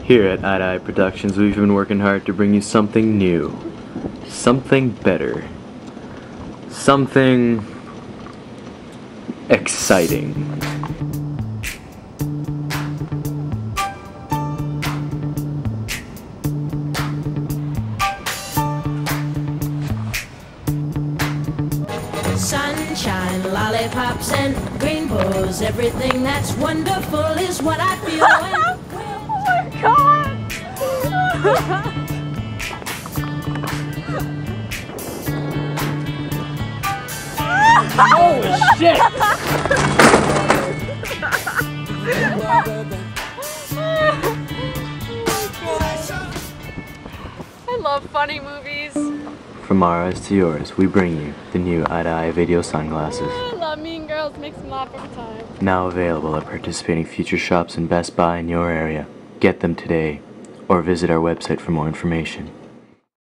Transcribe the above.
Here at Eye Productions, we've been working hard to bring you something new, something better, something exciting. Sunshine, lollipops, and rainbows. Everything that's wonderful is what I feel when... Oh my god! Holy shit! I love funny movies. From our eyes to yours, we bring you the new Eye video sunglasses. I love Mean Girls, makes me laugh every time. Now available at participating Future Shops and Best Buy in your area. Get them today, or visit our website for more information.